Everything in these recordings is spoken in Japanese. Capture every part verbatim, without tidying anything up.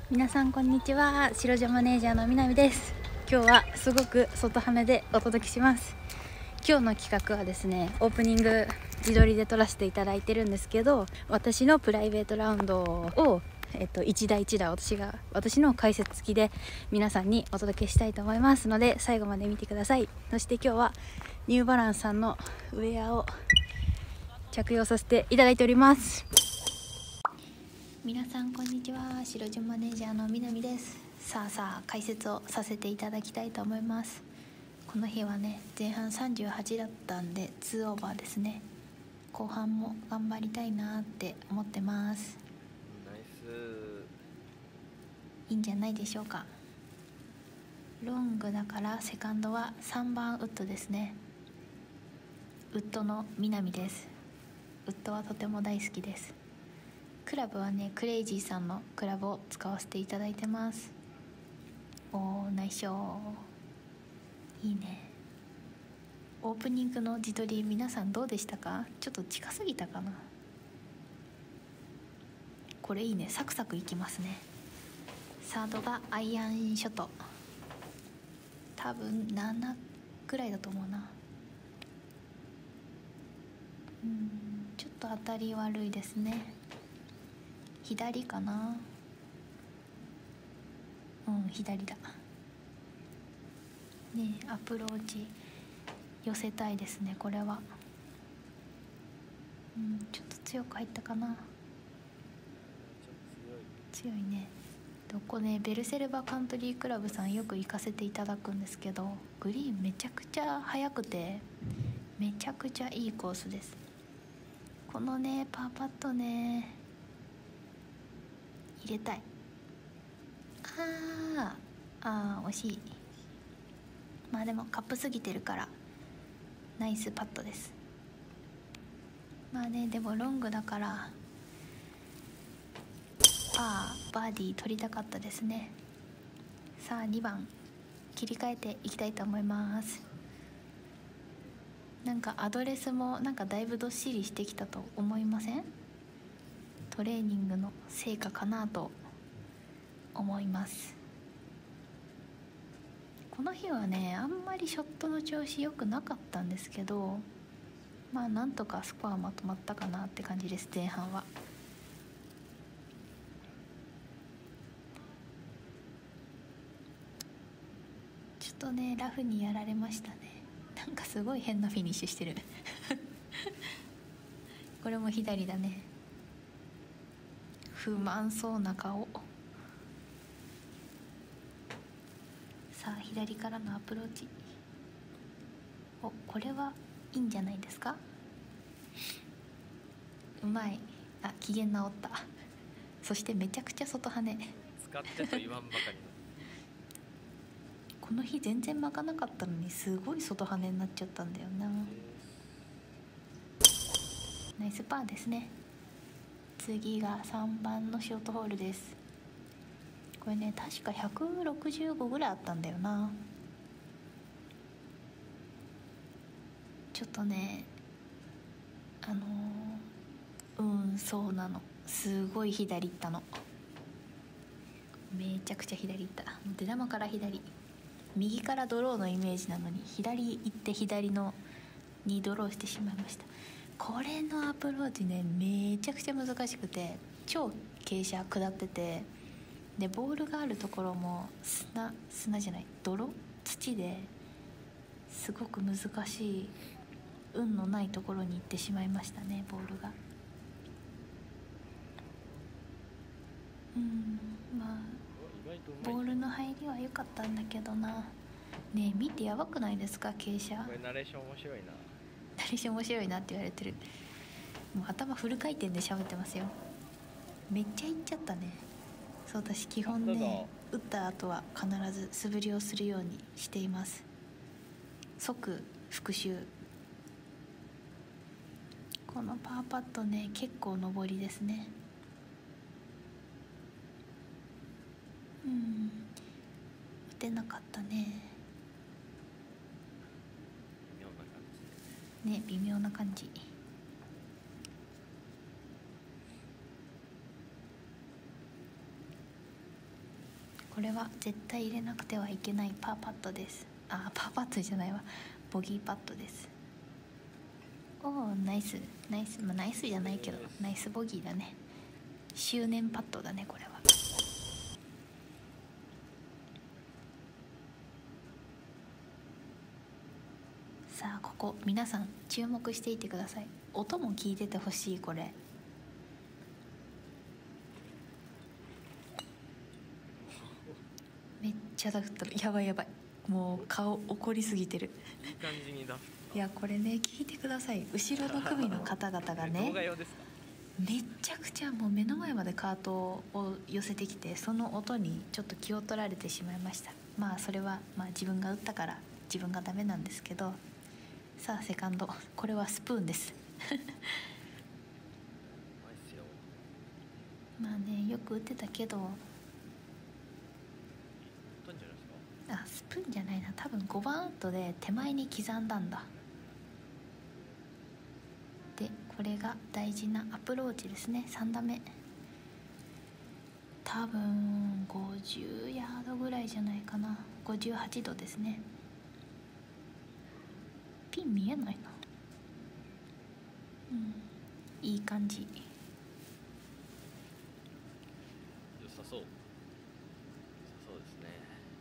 皆さんこんにちは。白女マネージャーのみなみです。今日はすごく外ハメでお届けします。今日の企画はですね、オープニング自撮りで撮らせていただいてるんですけど、私のプライベートラウンドをえっと、一台一台私が私の解説付きで皆さんにお届けしたいと思いますので、最後まで見てください。そして今日はニューバランスさんのウェアを着用させていただいております。皆さんこんにちは。白順マネージャーのみなみです。さあさあ解説をさせていただきたいと思います。この日はね、前半さんじゅうはちだったんでにオーバーですね。後半も頑張りたいなって思ってます。 ナイス。 いいんじゃないでしょうか。ロングだからセカンドはさんばんウッドですね。ウッドのみなみです。ウッドはとても大好きです。クラブはね、クレイジーさんのクラブを使わせていただいてます。おー、内緒。いいね。オープニングの自撮り皆さんどうでしたか？ちょっと近すぎたかな。これいいね、サクサクいきますね。サードがアイアンショット、多分ななくらいだと思うな。うん、ちょっと当たり悪いですね。左かな。うん、左だね。アプローチ寄せたいですね、これは。うん、ちょっと強く入ったかな。強いね。ここね、ベルセルバカントリークラブさんよく行かせていただくんですけど、グリーンめちゃくちゃ速くてめちゃくちゃいいコースです。このねパーパットね、入れたい。あーあー惜しい。まあでもカップ過ぎてるからナイスパットです。まあね、でもロングだからパーバーディー取りたかったですね。さあにばん切り替えていきたいと思います。なんかアドレスもなんかだいぶどっしりしてきたと思いません？トレーニングの成果かなと思います。この日はね、あんまりショットの調子良くなかったんですけど、まあなんとかスコアまとまったかなって感じです。前半はちょっとねラフにやられましたね。なんかすごい変なフィニッシュしてるこれも左だね。不満そうな顔。さあ左からのアプローチ。お、これはいいんじゃないですか。うまい。あ、機嫌直った。そしてめちゃくちゃ外跳ね。 使ってと言わんばかりのこの日全然巻かなかったのにすごい外跳ねになっちゃったんだよな。ナイスパーですね。次がさんばんのショートホールです。これね確かひゃくろくじゅうごぐらいあったんだよな。ちょっとねあのー、うんそうなの、すごい左行ったの。めちゃくちゃ左行った。出玉から左、右からドローのイメージなのに左行って左のにドローしてしまいました。これのアプローチねめちゃくちゃ難しくて、超傾斜下ってて、でボールがあるところも砂砂じゃない泥土ですごく難しい、運のないところに行ってしまいましたね、ボールが。うんまあボールの入りは良かったんだけどな。ねえ見てやばくないですか傾斜。 これナレーション面白いな。 ナレーション面白いなって言われてる。もう頭フル回転で喋ってますよ。めっちゃいっちゃったね。そう、私基本ね打った後は必ず素振りをするようにしています。即復習。このパーパットね結構上りですね。うん打てなかったね。ね、微妙な感じ。 これは絶対入れなくてはいけないパーパットです。あ、パーパットじゃないわ、ボギーパットです。おお、ナイスナイス、まあ、ナイスじゃないけどナイスボギーだね。執念パットだねこれは。さあここ皆さん注目していてください。音も聞いててほしい。これめっちゃダフったる。やばいやばい、もう顔怒りすぎてる。 いい感じにダフいやこれね聞いてください。後ろの組の方々がね動画用ですか？ めっちゃくちゃもう目の前までカートを寄せてきて、その音にちょっと気を取られてしまいました。まあそれはまあ自分が打ったから自分がダメなんですけど。さあセカンド、これはスプーンですまあねよく打ってたけど、あスプーンじゃないな、多分ごばんウッドで手前に刻んだんだ。でこれが大事なアプローチですね。さん打目多分ごじゅうヤードぐらいじゃないかな。ごじゅうはちどですね。ピン見えないな。うんいい感じ。 良さそう。良さそうですね。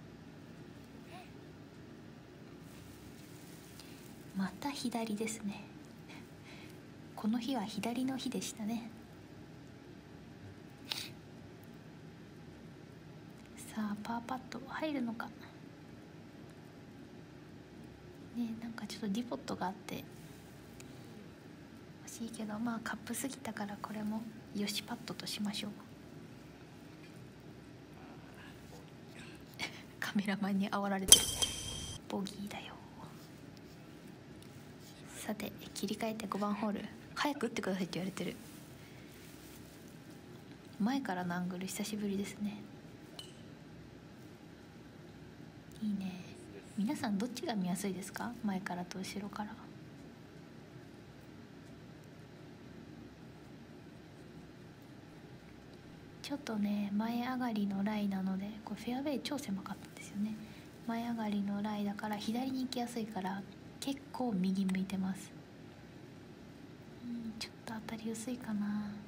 また左ですね。この日は左の日でしたね。さあパーパット入るのかね。なんかちょっとディボットがあって欲しいけど、まあカップすぎたからこれもよしパットとしましょうカメラマンに煽られてる。ボギーだよ。さて切り替えてごばんホール、早く打ってくださいって言われてる。前からのアングル久しぶりですね。いいね。皆さんどっちが見やすいですか？前からと後ろから。ちょっとね前上がりのライなので、これフェアウェイ超狭かったんですよね。前上がりのライだから左に行きやすいから結構右向いてます。うんちょっと当たり薄いかな。 見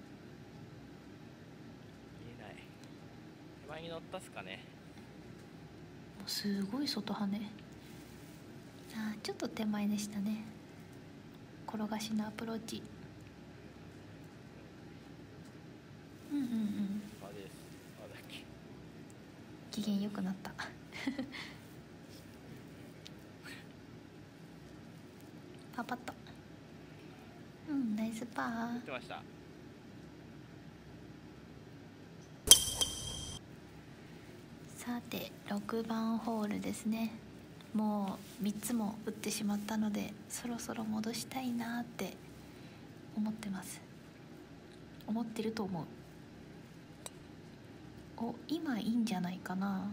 えない。手前に乗ったっすかね。 すごい外跳ね。あーちょっと手前でしたね。転がしのアプローチ。うんうんうん。 あです。あだっけ。 機嫌良くなったパーパット。うんナイスパー。 打ってました。 さてろくばんホールですね。もうみっつも打ってしまったのでそろそろ戻したいなって思ってます。思ってると思う。お今いいんじゃないかな。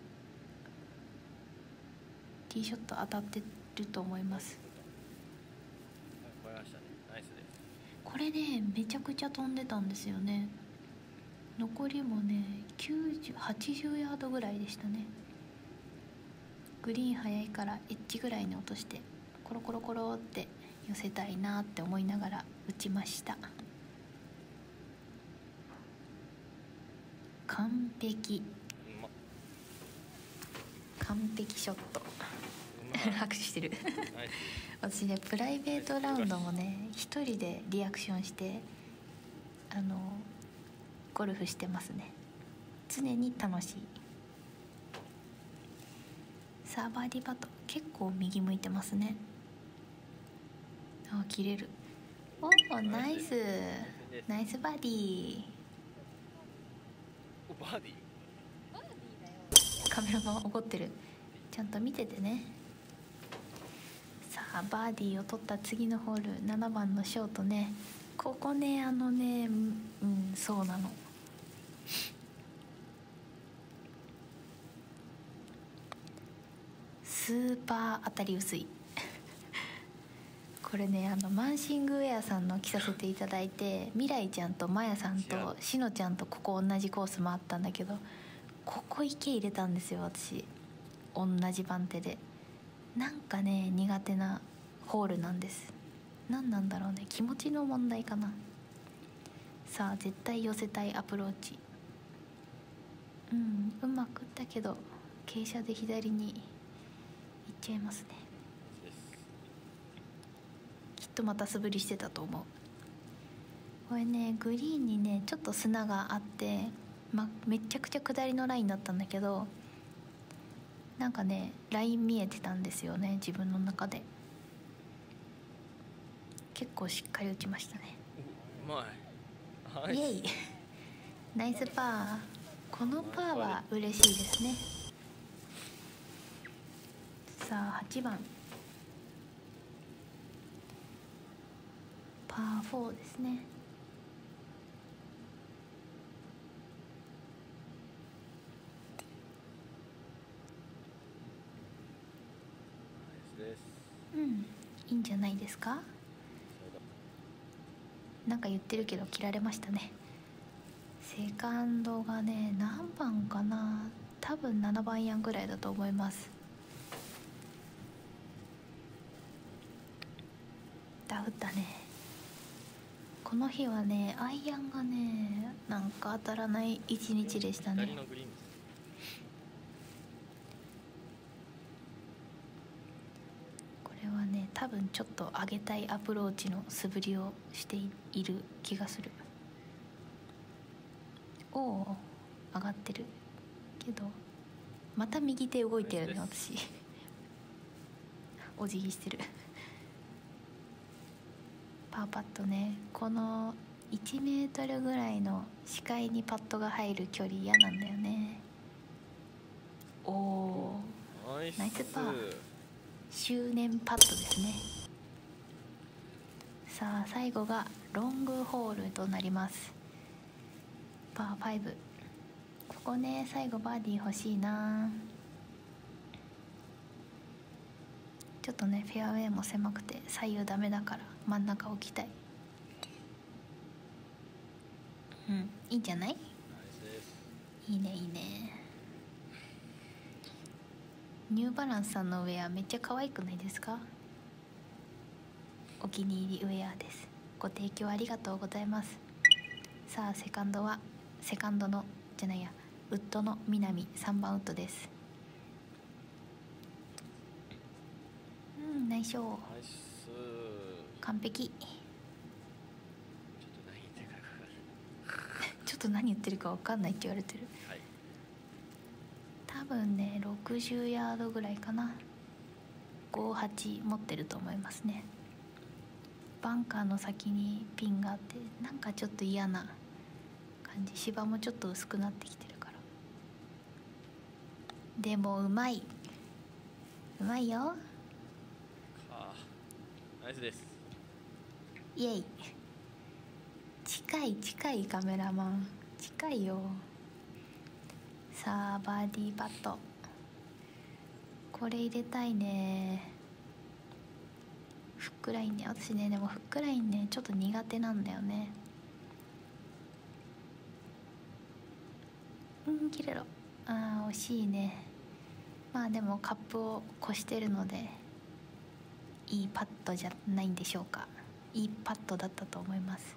ティーショット当たってると思います。 超えましたね。ナイスです。 これねめちゃくちゃ飛んでたんですよね。残りもねきゅうじゅう、はちじゅうヤードぐらいでしたね。グリーン速いからエッジぐらいに落としてコロコロコロって寄せたいなって思いながら打ちました。完璧うまっ。 完璧ショット拍手してるナイス。 私ねプライベートラウンドもね一人でリアクションしてあのゴルフしてますね。常に楽しい。さあバーディーパット結構右向いてますね。あ切れる。おおナイスナイスバーディー。 おバーディー。 カメラマン怒ってる。ちゃんと見ててね。さあバーディーを取った次のホールななばんのショートね。ここねあのねうんそうなの。スーパー当たり薄いこれねあのマンシングウェアさんの着させていただいて、未来ちゃんとまやさんとしのちゃんとここ同じコース回ったんだけど、 ここ池入れたんですよ私。同じ番手でなんかね苦手なホールなんです。何なんだろうね、気持ちの問題かな。さあ絶対寄せたいアプローチ。うんうまくいったけど傾斜で左に行っちゃいますね。きっとまた素振りしてたと思う。これねグリーンにねちょっと砂があって、ま、めちゃくちゃ下りのラインだったんだけど、なんかねライン見えてたんですよね自分の中で。結構しっかり打ちましたね。 うまい。 イエイナイスパー。このパーは嬉しいですね。さあはちばんパーフォーですね。うん、いいんじゃないですか。なんか言ってるけど切られましたね。セカンドがね何番かな、多分ななばんやんぐらいだと思います。ダフったね。この日はねアイアンがねなんか当たらない一日でしたね。これはね多分ちょっと上げたいアプローチの素振りをしている気がする。おお上がってるけどまた右手動いてるね私お辞儀してる。パーパットね、このいちメートルぐらいの視界にパットが入る距離嫌なんだよね。おおナイスパー。執念パットですね。さあ最後がロングホールとなります。パーファイブ。ここね最後バーディー欲しいな。ちょっとねフェアウェイも狭くて左右ダメだから真ん中置きたい。うんいいんじゃない。いいねいいね。ニューバランスさんのウェアめっちゃ可愛くないですか。お気に入りウェアです。ご提供ありがとうございます。さあセカンドはセカンドのじゃないやウッドの南さんばんウッドです。うんナイスショー。完璧。ちょっと何言ってるか分かんないって言われてる、はい、多分ねろくじゅうヤードぐらいかな。ごはち持ってると思いますね。バンカーの先にピンがあってなんかちょっと嫌な感じ。芝もちょっと薄くなってきてるから。でもうまいうまいよ。 ナイスです。 イエイ。近い近いカメラマン近いよ。さあバーディーパット。これ入れたいね。フックラインね。私ねでもフックラインねちょっと苦手なんだよね。うん切れろ。あー惜しいね。まあでもカップを越してるのでいいパットじゃないんでしょうか。いいパットだったと思います。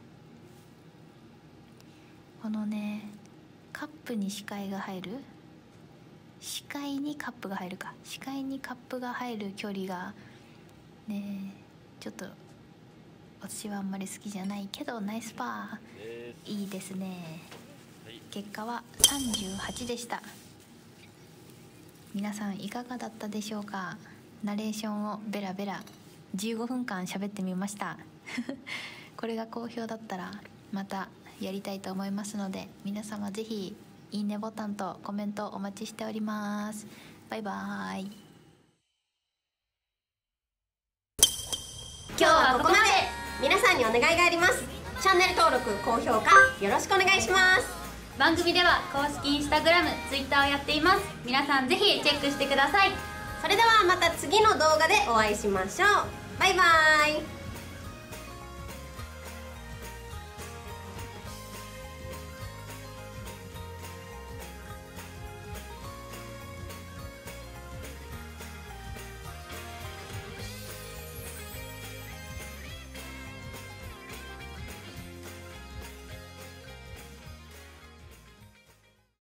このねカップに視界が入る、視界にカップが入るか、視界にカップが入る距離がねちょっと私はあんまり好きじゃないけどナイスパー。いいですね。結果はさんじゅうはちでした。皆さんいかがだったでしょうか。ナレーションをベラベラじゅうごふんかん喋ってみましたこれが好評だったらまたやりたいと思いますので、皆様ぜひいいねボタンとコメントお待ちしております。バイバーイ。 今日はここまで。皆さんにお願いがあります。チャンネル登録高評価よろしくお願いします。 番組では公式インスタグラム、ツイッターをやっています。皆さんぜひチェックしてください。 それではまた次の動画でお会いしましょう。バイバーイ。